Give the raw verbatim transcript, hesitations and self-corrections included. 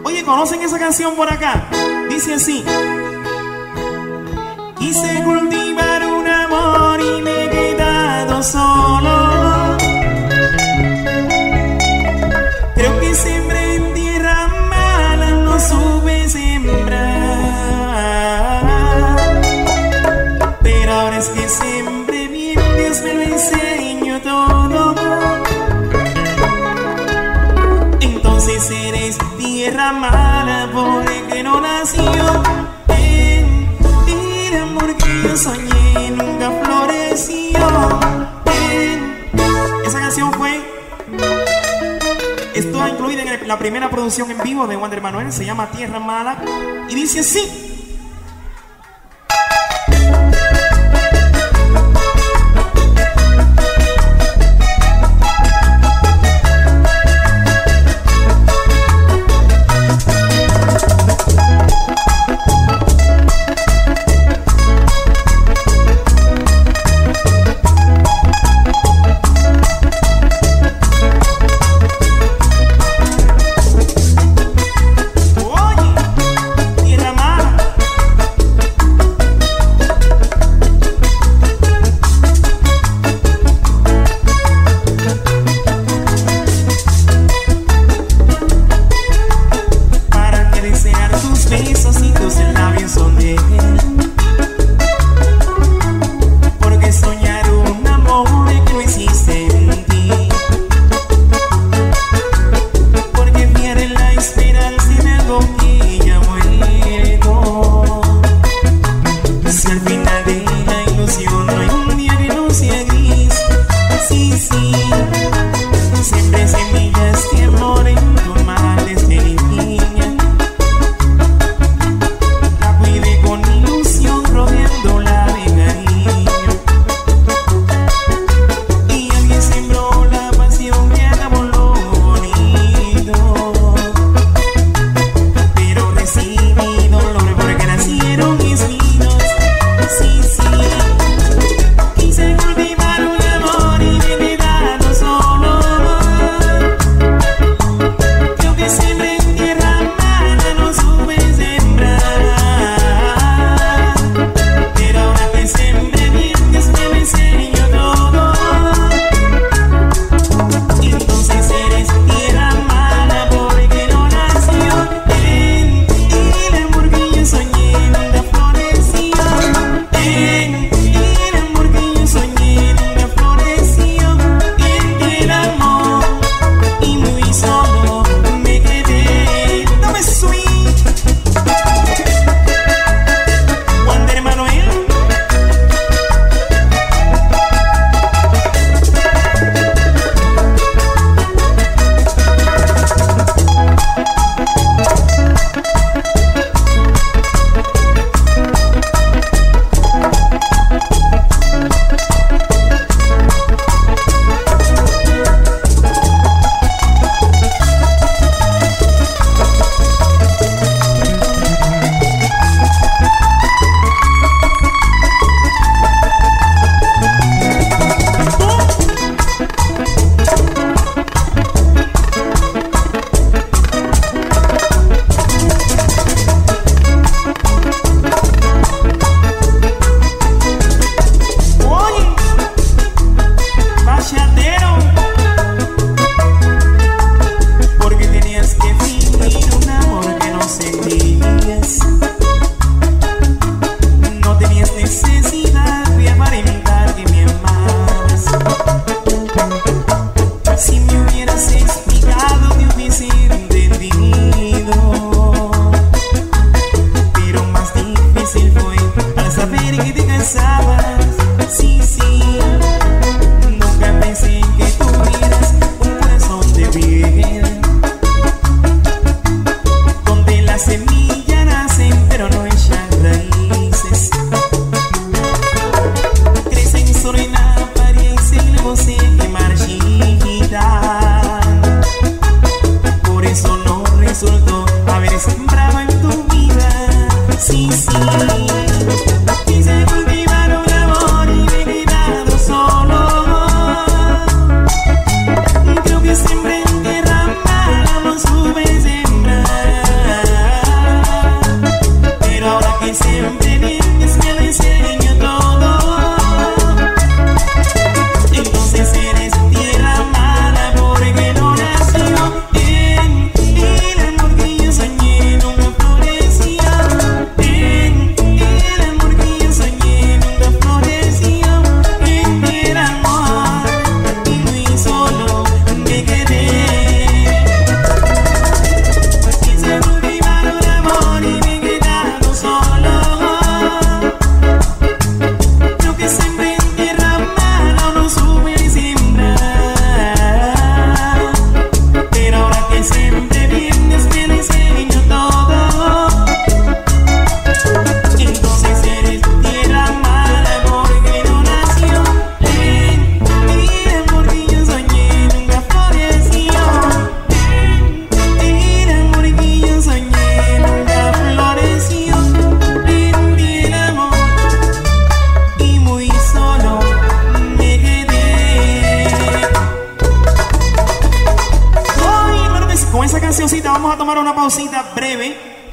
Oye, ¿conocen esa canción por acá? Dice así: quise cultivar un amor y me he quedado solo. Creo que sembré en tierra mala, no supe sembrar. Pero ahora es que sembré bien, Dios me lo enseñó todo. Entonces eres tierra mala porque no nació en el amor que yo soñé, nunca floreció en... Esa canción fue... Esto incluida en la primera producción en vivo de Wander Manuel, se llama Tierra Mala y dice así. Oye, tierra mala. cancioncita vamos a tomar una pausita breve